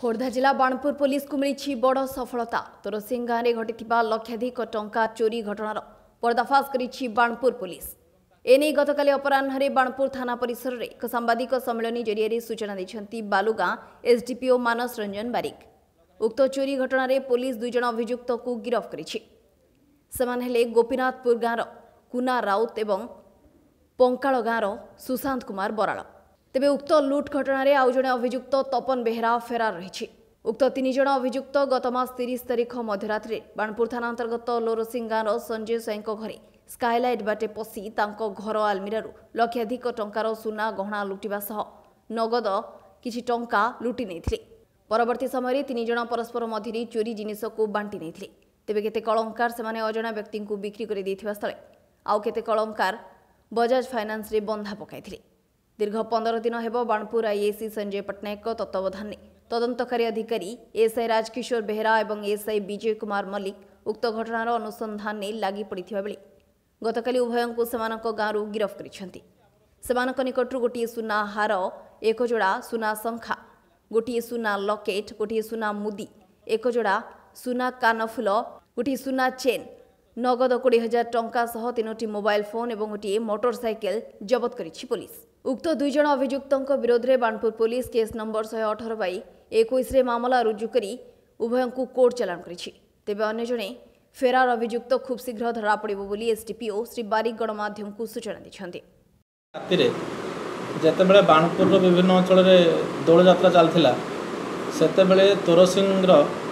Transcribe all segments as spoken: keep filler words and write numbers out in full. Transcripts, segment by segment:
खोर्धा जिला बाणपुर पुलिस को मिली बड़ सफलता। तोरसिंह गाँव में घटी लक्षाधिक टंका चोरी घटनार पर्दाफाश करी बाणपुर पुलिस। एने गतकाली अपराह्न बाणपुर थाना परिसर में एक सांबादिक सम्मेलन जरिए सूचना देते बालुगाँ एसडीपीओ मानस रंजन बारिक। उक्त चोरी घटना रे पुलिस दुई जन अभियुक्त को गिरफ्त करिछि। सेमाने हेले गोपीनाथपुर गाँव कुना राउत एवं पंकाल गाँव सुशांत कुमार बराल। तेबे उक्त लुट घटना रे आउ जणे अभियुक्त तपन बेहरा फेरार रहिछि। उक्त तीन जन अभियुक्त गत मास तीस तारिख मध्यरात्रि बाणपुर थाना अंतर्गत लोरसिंह गाँव संजय साईं घरे स्काईलाइट बाटे पशि तांको घर आलमिरारू लक्षाधिक टंकार सुना गहना लुटिबा सह नगद किछि टंका लुटि नेथिले। परवर्ती समय तीन जन परस्पर मध्य चोरी जिनिस को बांटी नेथिले। तेबे केते कलंकार सेमाने अजणा व्यक्ति को बिक्री कर देथिबा स्थले आउ केते कलंकार बजाज फाइनान्स रे बंधा पकाइथिले। दीर्घ पंद्रह दिन हेब बाणपुर आईएसी संजय पट्टनायक तत्वावधान तदंतकारी अधिकारी एसआई राजकिशोर बेहरा और एसआई विजय कुमार मल्लिक उक्त घटनार अनुसंधान में लगी पड़ता बेले गतकाली उभय को सेमानक गाँव गिरफ्त करिसेंति। सेमानक निकटरू गोटे सुना हार, एक जोड़ा सुना शंखा, गोटे सुना लकेट, गोटे सुना मुदी, एक जोड़ा सुना कानफुल, गोटे सुना चेन, नगद कोड़े हजार टंका सह तीनोटी मोबाइल फोन और गोटे मोटरसाइकेल जबत करिछि पुलिस। उक्त दुई जन अभियुक्तों विरोध में बाणपुर पुलिस केस नंबर शहे अठर बै इक्कीस मामला रुजु करी उभय को कोर्ट चालाण करिछि। तेबे अन्य जणे फेरार अभियुक्त खूब शीघ्र धरा पड़िबो बोली एसडीपीओ श्री बारिक गणमाध्यम को सूचना दैछन्ते। रातिरे जेतेबेले बाणपुर विभिन्न अंचल में दौड़ यात्रा चलता सेतेबेले तोरसिंह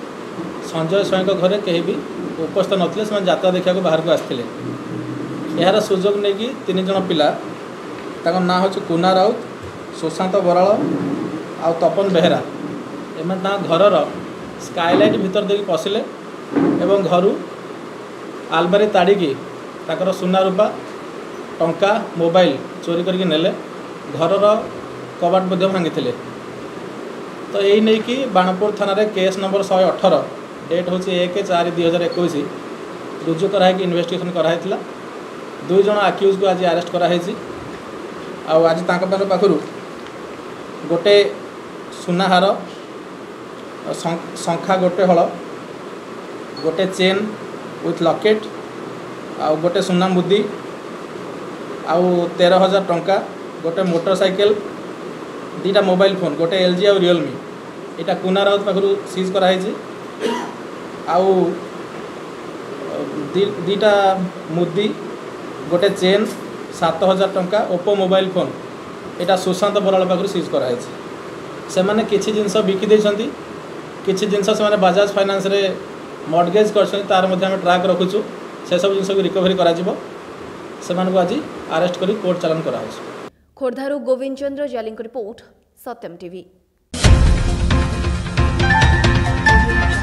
संजय साईं घरे कहीं भी उपस्थित नथिले। से यात्रा देखा बाहर को आसते यार सुजोग नहीं कि तीन जन पिला ताको ना हूँ कुना राउत, सुशांत बराल आ तपन बेहरा एम घर स्काईलाइट भीतर देकी पशिले एवं घर आलमारी ताड़िकी ताकर सुना रूपा टंका मोबाइल चोरी करके नेले। घर कबाट मध्य भांगी। तो यही नहीं कि बाणपुर थाना रे केस नंबर शहे अठर डेट हूँ एक चार दुई हजार एक रुजु कराई इन्वेस्टिगेशन कराइला। दुई जन आक्यूज को आज अरेस्ट कराई। आज पाखु गोटे सुनाहार, शंखा गोटे हल, गोटे चेन विथ लकेट, आउ गोटे सुना मुदी, आउ तेरह हजार टंका, गोटे मोटरसाइकेल, दीटा मोबाइल फोन, गोटे एलजी और रियलमी इटा कुना राउत पाखु सीज कराई। आउ दी, दीटा मुदी, गोटे चेन, सात हजार टंका, ओप्पो मोबाइल फोन इटा सुशांत बराल पाखु सीज कराई। से माने किछि जिनस बिकी देछंती, किछि जिनस से माने बजाज फाइनान्स रे मॉर्गेज करछंती, तार मध्ये हम ट्रैक रखुछु। से सब जिनस को रिकवरी करा जिवो। से माने को आज अरेस्ट करी कोर्ट चालान करा होछ। खोर्धारू गोविंद चंद्र जालिंग रिपोर्ट, सत्यम टीवी।